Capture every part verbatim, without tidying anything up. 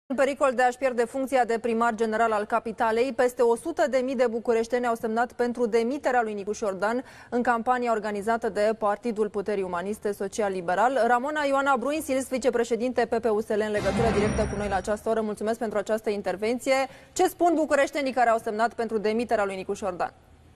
În pericol de a-și pierde funcția de primar general al capitalei, peste o sută de mii de bucureșteni au semnat pentru demiterea lui Nicu Șordan în campania organizată de Partidul Puterii Umaniste Social-Liberal. Ramona Ioana Bruin-Sils, vicepreședinte P P U S L, în legătură directă cu noi la această oră. Mulțumesc pentru această intervenție. Ce spun bucureștenii care au semnat pentru demiterea lui Nicu Șordan?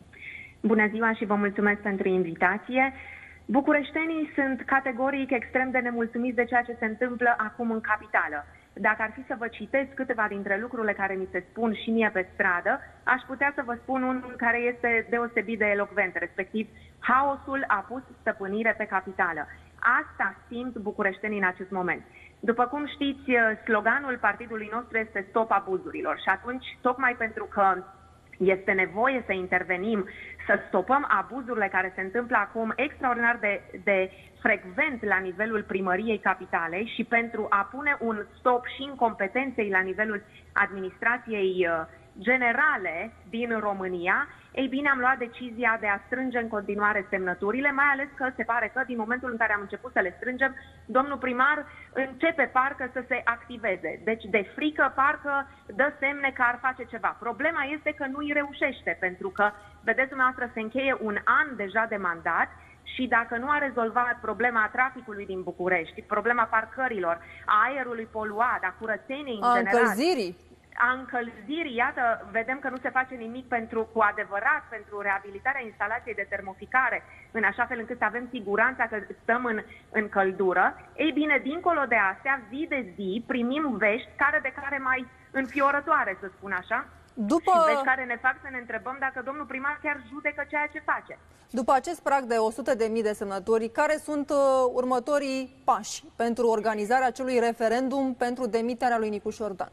Bună ziua și vă mulțumesc pentru invitație. Bucureștenii sunt categoric extrem de nemulțumiți de ceea ce se întâmplă acum în capitală. Dacă ar fi să vă citesc câteva dintre lucrurile care mi se spun și mie pe stradă, aș putea să vă spun unul care este deosebit de elocvent, respectiv haosul a pus stăpânire pe capitală. Asta simt bucureștenii în acest moment. După cum știți, sloganul partidului nostru este Stop abuzurilor și atunci, tocmai pentru că este nevoie să intervenim, să stopăm abuzurile care se întâmplă acum extraordinar de, de frecvent la nivelul primăriei capitalei și pentru a pune un stop și incompetenței la nivelul administrației generale din România, ei bine, am luat decizia de a strânge în continuare semnăturile, mai ales că se pare că din momentul în care am început să le strângem, domnul primar începe parcă să se activeze. Deci de frică parcă dă semne că ar face ceva. Problema este că nu îi reușește, pentru că, vedeți dumneavoastră, se încheie un an deja de mandat și dacă nu a rezolvat problema traficului din București, problema parcărilor, a aerului poluat, a curățeniei în a general, încălzirii, a încălzirii, iată, vedem că nu se face nimic pentru, cu adevărat pentru reabilitarea instalației de termoficare, în așa fel încât să avem siguranța că stăm în, în căldură. Ei bine, dincolo de astea, zi de zi primim vești care de care mai înfiorătoare, să spun așa, După... și vești care ne fac să ne întrebăm dacă domnul primar chiar judecă ceea ce face. După acest prag de o sută de mii de semnături, care sunt uh, următorii pași pentru organizarea acelui referendum pentru demiterea lui Nicu Șordan?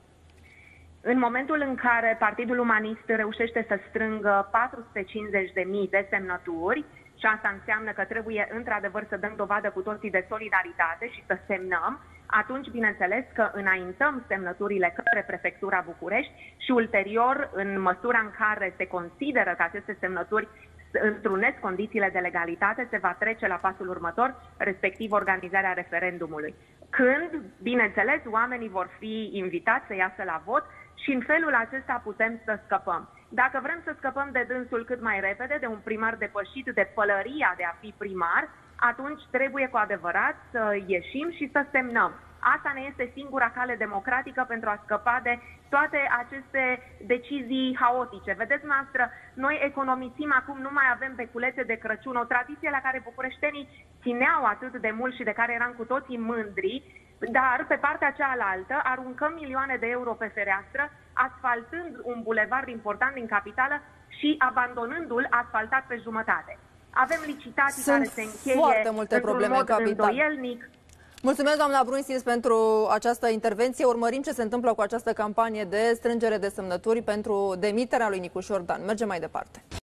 În momentul în care Partidul Umanist reușește să strângă patru sute cincizeci de mii de semnături, și asta înseamnă că trebuie într-adevăr să dăm dovadă cu toții de solidaritate și să semnăm, atunci bineînțeles că înaintăm semnăturile către Prefectura București și ulterior, în măsura în care se consideră că aceste semnături întrunesc condițiile de legalitate, se va trece la pasul următor, respectiv organizarea referendumului. Când, bineînțeles, oamenii vor fi invitați să iasă la vot și în felul acesta putem să scăpăm. Dacă vrem să scăpăm de dânsul cât mai repede, de un primar depășit de pălăria de a fi primar, atunci trebuie cu adevărat să ieșim și să semnăm. Asta ne este singura cale democratică pentru a scăpa de toate aceste decizii haotice. Vedeți, noastră, noi economisim acum, nu mai avem beculețe de Crăciun, o tradiție la care bucureștenii țineau atât de mult și de care eram cu toții mândri, dar pe partea cealaltă aruncăm milioane de euro pe fereastră, asfaltând un bulevard important din capitală și abandonându-l asfaltat pe jumătate. Avem licitații Sunt care se încheie foarte multe într-un probleme mod în capital. îndoielnic. Mulțumesc, doamna Bruin-Sils, pentru această intervenție. Urmărim ce se întâmplă cu această campanie de strângere de semnături pentru demiterea lui Nicu Șordan. Mergem mai departe.